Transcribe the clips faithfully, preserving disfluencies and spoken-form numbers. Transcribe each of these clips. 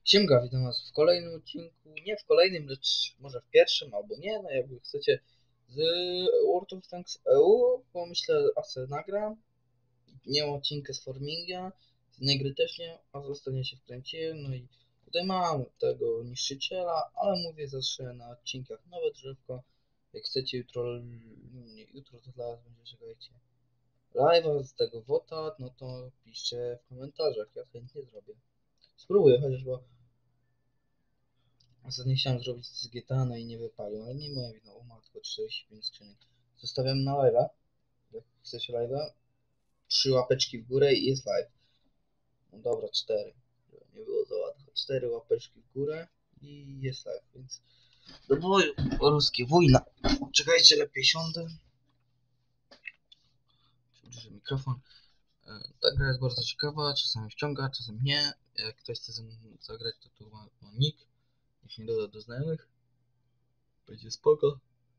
Siemka, witam was w kolejnym odcinku, nie w kolejnym, lecz może w pierwszym albo nie, no jakby chcecie, z World of Tanks E U, bo myślę, a se nagram. Nie mam odcinka z Farminga, z innej gry też nie, a zostanie się wkręciłem, no i tutaj mam tego niszczyciela, ale mówię zawsze na odcinkach nowe drzewko. Jak chcecie jutro, nie, jutro to dla was będzie, czekajcie, live'a z tego WOTA, no to piszcie w komentarzach, ja chętnie zrobię. Spróbuję chociaż, bo ostatnio chciałem zrobić z G T A, no i nie wypalił, ale nie moja wina, o matko, czterdzieści pięć skrzynek. Zostawiam na live'a, jak chcecie live'a, trzy łapeczki w górę i jest live. No dobra, cztery, żeby nie było za łatwo, cztery łapeczki w górę i jest live, więc do boju, ruskie, wojna. Czekajcie, lepiej siądę. Przybliżę mikrofon. Ta gra jest bardzo ciekawa, czasami wciąga, czasami nie. Jak ktoś chce ze mną zagrać, to tu ma, ma nick. Jeśli nie doda do znajomych, będzie spoko.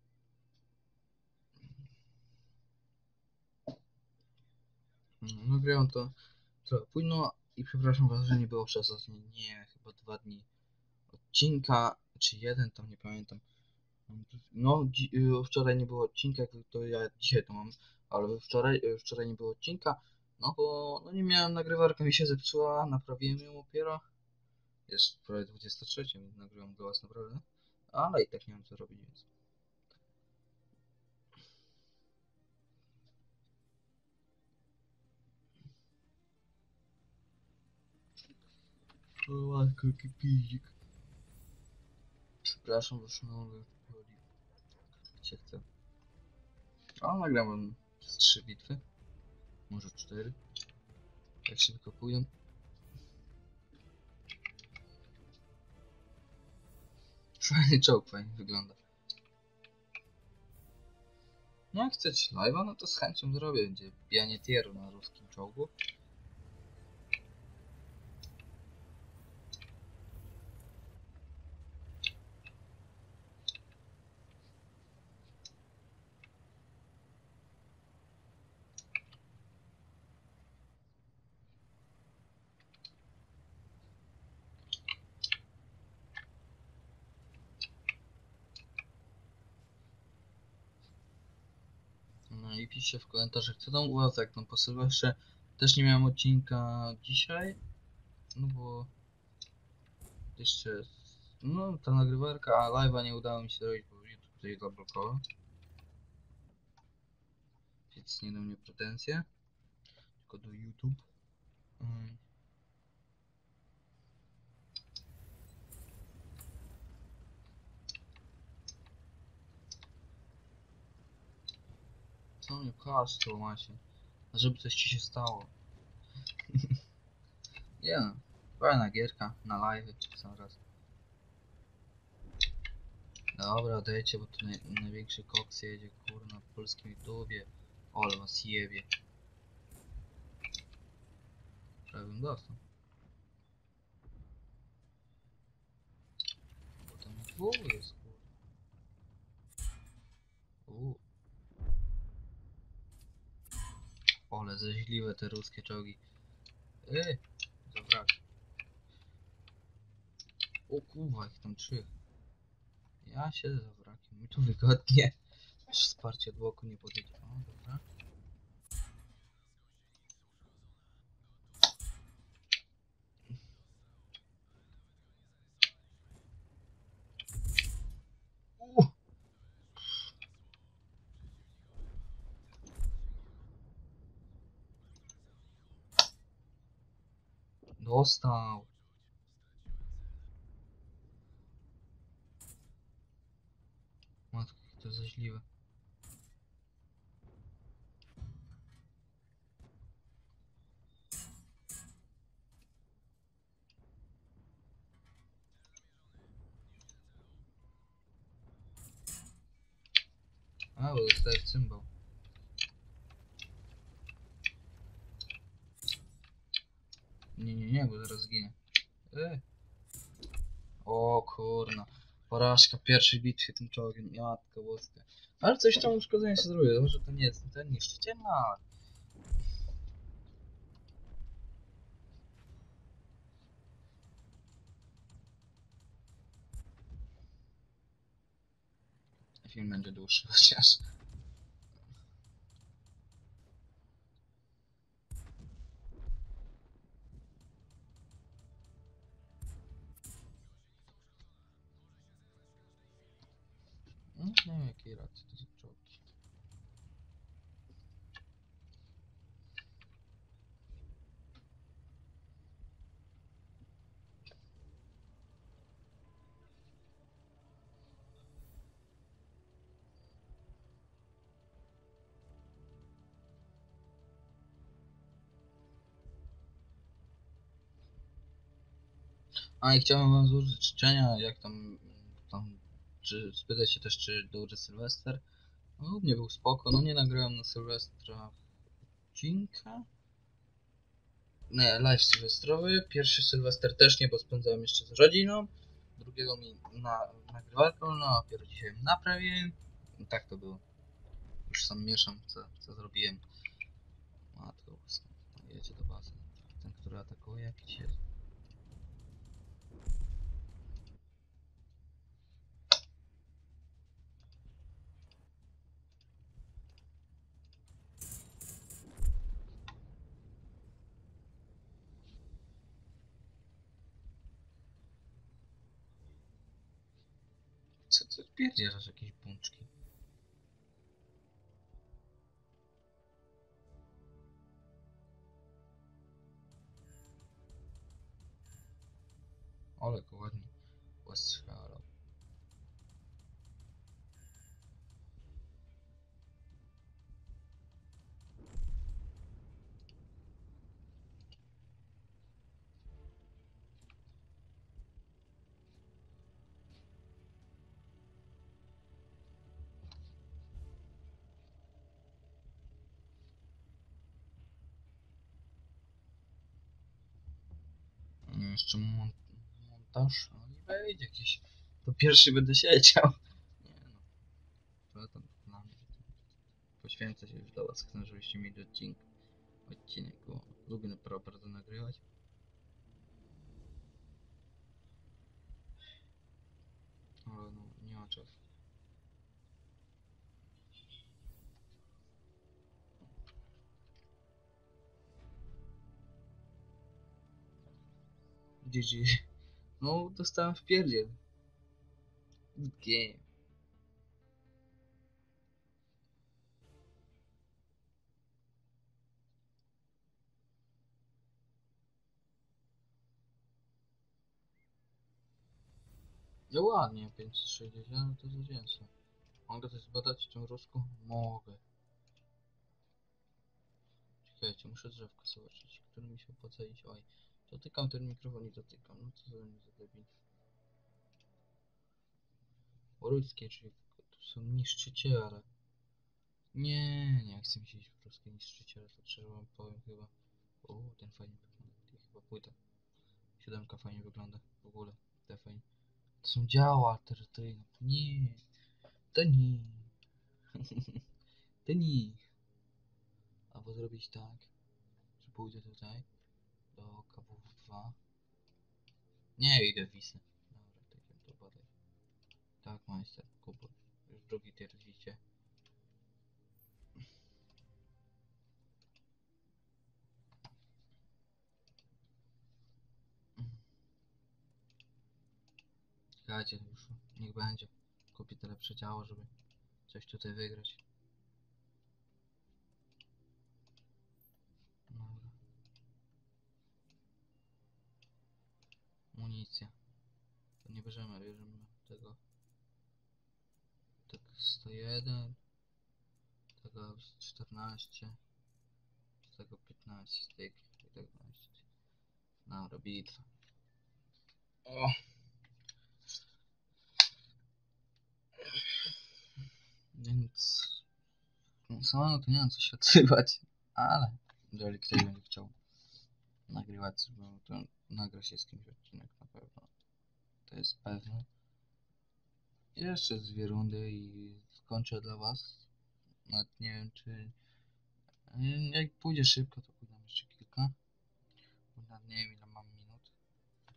No grałem to trochę późno i przepraszam was, że nie było przez ostatnie, nie, chyba dwa dni odcinka, czy jeden, tam nie pamiętam. No, dzi wczoraj nie było odcinka, to ja dzisiaj to mam, ale wczoraj, wczoraj nie było odcinka, no bo no nie miałem, nagrywarka mi się zepsuła, naprawiłem ją dopiero. Jest prawie dwudziesta trzecia, więc nagrywam do was naprawdę, ale i tak nie mam co robić, więc... O matko, jaki pizik. Przepraszam, wasz nowy wchodzi, gdzie chcę. A nagrałem z trzy bitwy, może cztery, jak szybko pójdą. Fajny czołg, fajnie wygląda. No jak chcecie live'a, no to z chęcią zrobię, będzie bijanie tieru na ruskim czołgu. No i piszcie w komentarzach, co tam u was, jak tam po Sylwestrze. Też nie miałem odcinka dzisiaj, no bo jeszcze, no ta nagrywarka, a live'a nie udało mi się zrobić, bo YouTube tutaj zablokował. Więc nie do mnie pretensje, tylko do YouTube. Hmm. Co mnie pchasz, to macie, żeby coś ci się stało. Nie no, fajna gierka na live sam raz. Dobra, dajcie, bo tu naj, największy koks jedzie, kurna, w polskim YouTubie. Ole was jebie. Prawie bym dostał. Bo tam dwóch jest, kurwa. Uuu. Ole, zeźliwe te ruskie czołgi. Yy, zabrak. O kurwa, ich tam trzy. Ja siedzę za wrakiem, mi tu wygodnie. Aż wsparcie od boku nie podjedzie. O, dobra. Uh. Dostał. Matko, to jest zeźliwe. A, bo dostałem cymbał. Nie, nie, nie, bo zaraz zginę. Yy. O kurna. Porażka pierwszej bitwy tym czołgiem. Matka boska. Ale coś tam uszkodzenia się zrobiło. Może to nie jest ten niszczyciel, no ale... film będzie dłuższy chociaż. No, nie wiem jakiej racji to są czołgi. A i chciałem wam złożyć życzenia, jak tam, tam czy spytać się też, czy dobry Sylwester. No, u mnie był spoko, no nie nagrałem na Sylwestra odcinka. Nie, live sylwestrowy. Pierwszy Sylwester też nie, bo spędzałem jeszcze z rodziną. Drugiego mi na nagrywarkę, no a dopiero dzisiaj naprawiłem. I tak to było. Już sam mieszam, co, co zrobiłem. Matko boska, jedzie do bazy. Ten, który atakuje, jakiś jest. Co ty pierdzielasz, jakieś pączki? Ale go ładnie postrzelał. No, jeszcze mon montaż, no i wejdzie jakiś. To pierwszy będę siedział. Nie no, to tam dla mnie. Poświęcę się już dla was, chcę, żebyście mieli odcinek. Odcinek, bo lubię naprawdę nagrywać. Ale no, nie ma czasu. G G. No, dostałem w pierdziel. Good game. No ładnie, pięćset sześćdziesiąt to zwycięstwo. Mogę coś zbadać w tym rusku? Mogę. Czekajcie, muszę drzewko zobaczyć, który mi się opłaca iść. Oj, dotykam ten mikrofon i dotykam. No co za mnie za debil. Ruskie, czyli tu są niszczyciele. Nie, nie chcę mi się iść w ruskie niszczyciele, to trzeba wam powiem chyba. O, ten fajnie wygląda. I chyba płyta. Siódemka fajnie wygląda w ogóle. Te fajnie. To są działa alternatywyjne. Nie, to nie. To nie. Albo zrobić tak, że pójdę tutaj do K W dwa. Nie, idę w Wisę. Dobra, takim to badaj. Tak, majster, kupuj. Już drugi tier widzicie. Czekajcie, już niech będzie. Kupię tyle przedziału, żeby coś tutaj wygrać. Dobra. Amunicja. To nie bierzemy, bierzemy tego. Tak sto jeden. Tego czternaście. Z tego piętnaście styk. I tak dwanaście. Dobra, bitwa. O! Więc... No, samemu to nie mam co się odzywać. Ale... Jeżeli ktoś będzie chciał nagrywać, bo to nagra się z kimś odcinek na pewno. To jest pewne. Jeszcze z dwie rundy i skończę dla was. Nawet nie wiem czy... Jak pójdzie szybko, to pójdę jeszcze kilka. Bo nawet nie wiem ile mam minut.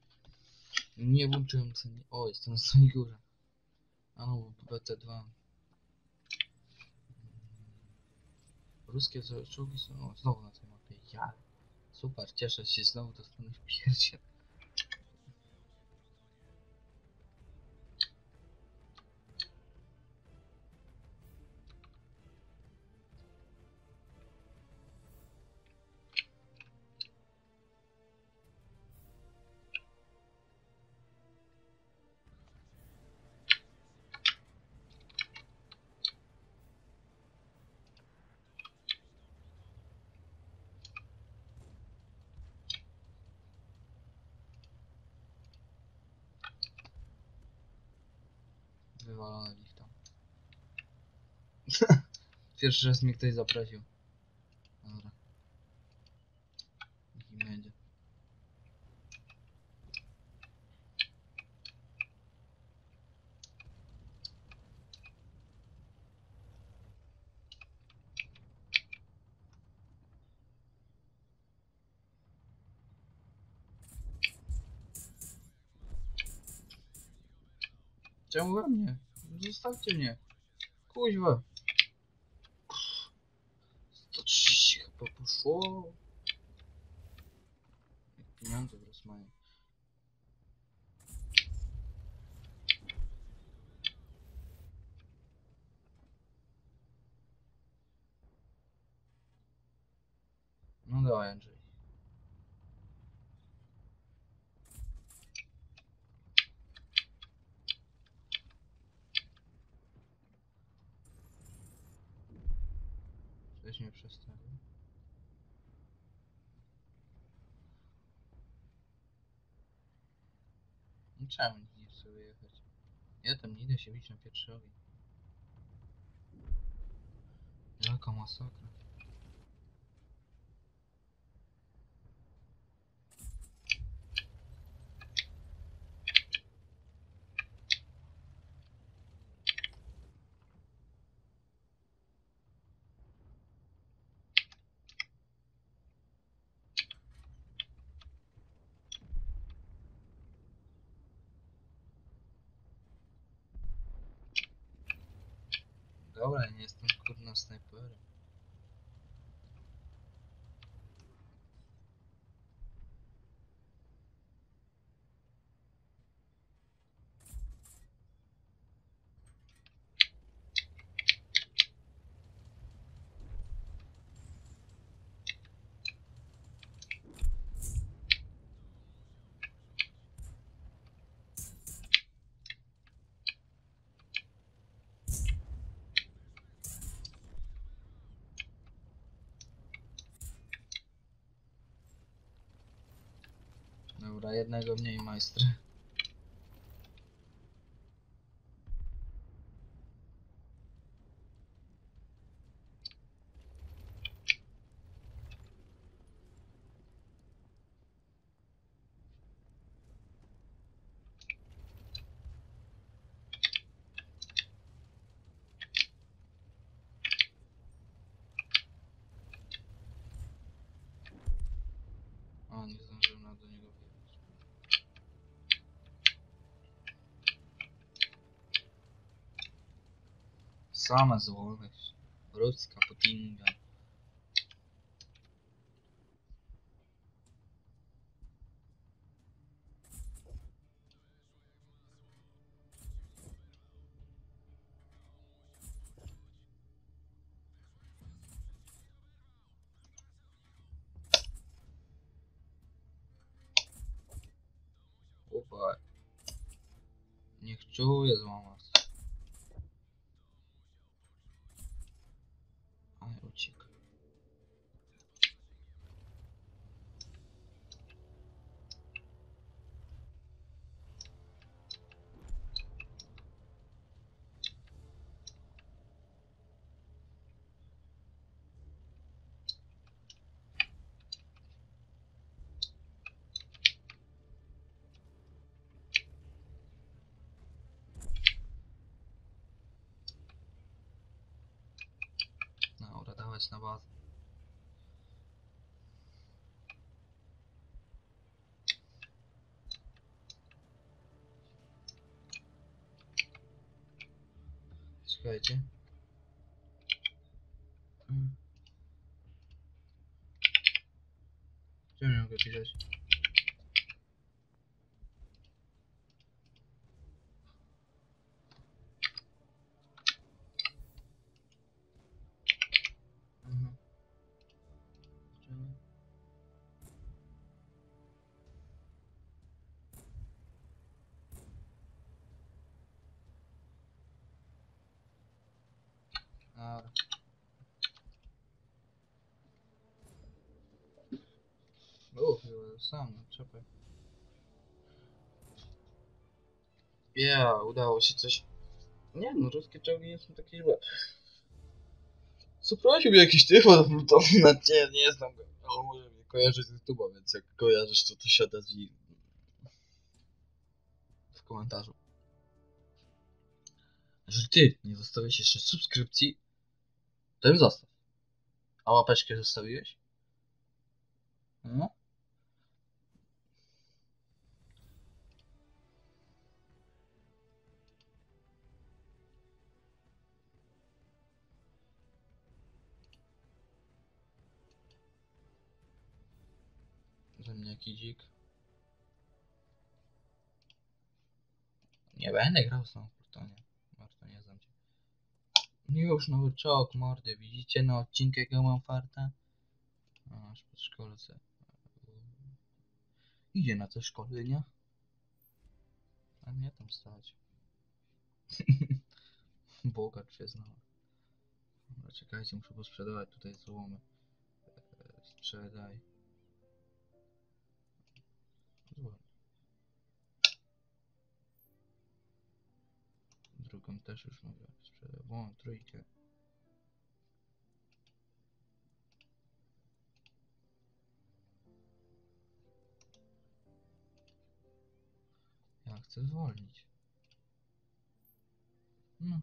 Nie włączyłem ceny. O, jestem na samej górze. A no, B T dwa. Ruskie czołgi są o, znowu na tej mapie. Ja. Super, cieszę się, znowu dostanę w pierdzie. Wywalone ich tam. Pierwszy raz mnie ktoś zaprosił. Dobra. Niech im będzie. Czemu we mnie? Zostawcie mnie. Kuźwa. sto trzydzieści chyba poszło. Jak pieniądze wraz mają. No dawaj, Andrzej. Coś mnie przestawił. No czemu nikt nie chce wyjechać? Ja tam nie idę się bić na pierwszy ogień. Jaka masakra. Dobra, ja nie jestem kurna snajperem. Dobra, jednego mniej majstra. O, nie zdążyłem na do niego wjechać. Same złomy. Rudzka Putinga. Opa. Niech czuje złamać. Ale uciekł. Dobra, dawać na bazę. Czekajcie. Hmm. Czemu nie mogę pisać? Mhm. Czemu? A. Uff, chyba sam, no czekaj. Ja, udało się coś. Nie no, ruskie czołgi nie są takie źle. Zaprosił mnie jakiś typ, to nie, nie znam go. Ale może mnie kojarzyć z YouTube'a, więc jak kojarzysz, to to się odezwij w komentarzu. Jeżeli ty nie zostawiłeś jeszcze subskrypcji, to ją zostaw. A łapeczkę zostawiłeś? No. Ze mnie jaki dzik. Nie będę grał z tą Fortonie. Marto, nie znam cię. Już nowy czołg, mordy. Widzicie na odcinku jakiego mam farta? A, aż pod szkolce. Idzie na te szkolenia. A mnie tam stać. Bogacz się znał. Dobra, czekajcie, muszę posprzedawać tutaj złomy. Eee, Sprzedaj. Złom. Drugą też już mogę sprzedać. Włą, trójkę. Ja chcę zwolnić. No.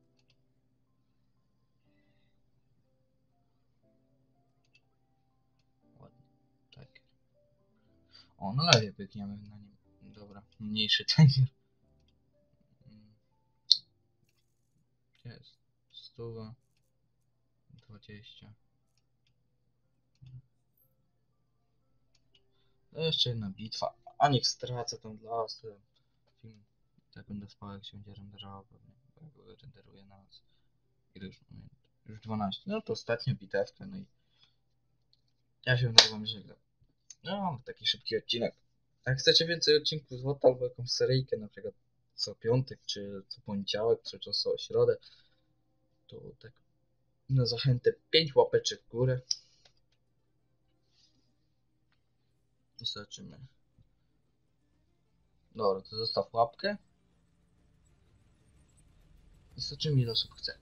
Ładnie. Tak. O, no lepiej pykniemy na nim. Dobra, mniejszy timer. Mm, Gdzie jest? Stuwa. Dwadzieścia. To jeszcze jedna bitwa. A niech stracę tam dla was ten film. Tak będę spał, jak się będzie renderował pewnie. Bo ja go renderuję na nas. Ile już moment? Już dwanaście. No to ostatnia bitewka, no i ja się będę wam żegnał. No, taki szybki odcinek. Jak chcecie więcej odcinków złota albo jakąś seryjkę, na przykład co piątek, czy co poniedziałek, czy co środę, to tak na zachętę pięć łapeczek w górę. I zobaczymy. Dobra, to zostaw łapkę. I zobaczymy, ile osób chce.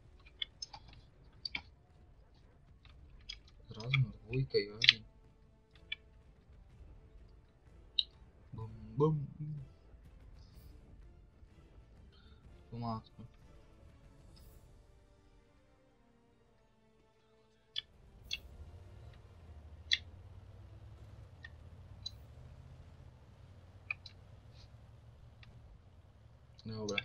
Od razu na dwójkę i ogień. Bum, bum. Po matku. Dobra.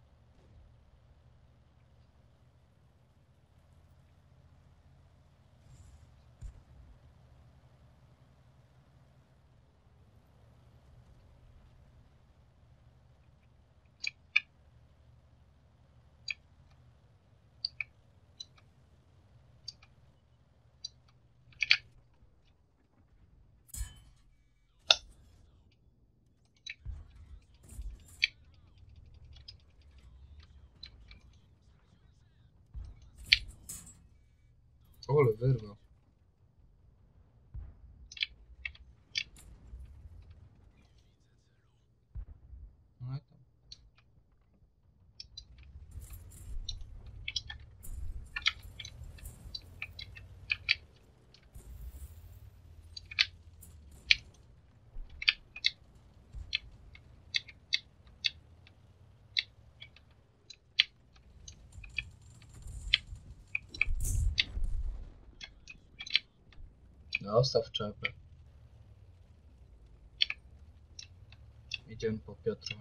Ole, wyrwał. No i tam. Zostaw czepę. Idziemy po Piotra.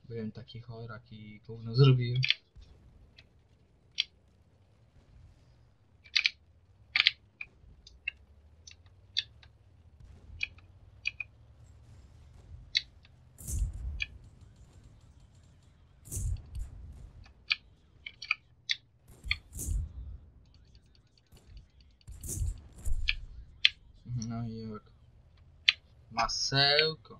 Byłem taki chorak i gówno zrobiłem. No i jak masełko.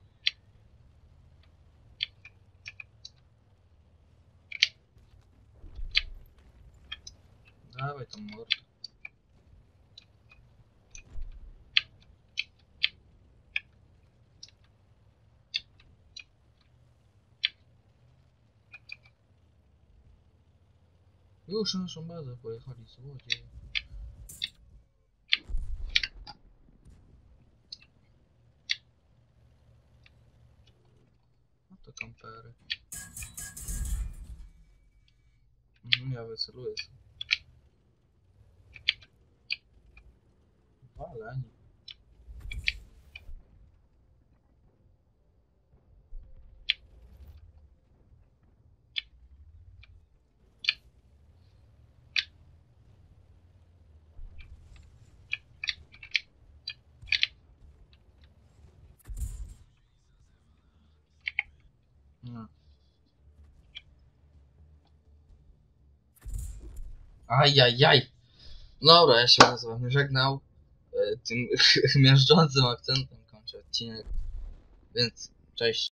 Dawaj tą mordę. Już na naszą bazę pojechali złodzieje. No to kampery. Mhm, ja wyceluję sobie. Waleni. No. Ajajaj. Dobra, ja się będę z wami żegnał. E, Tym miażdżącym akcentem kończę odcinek. Więc cześć.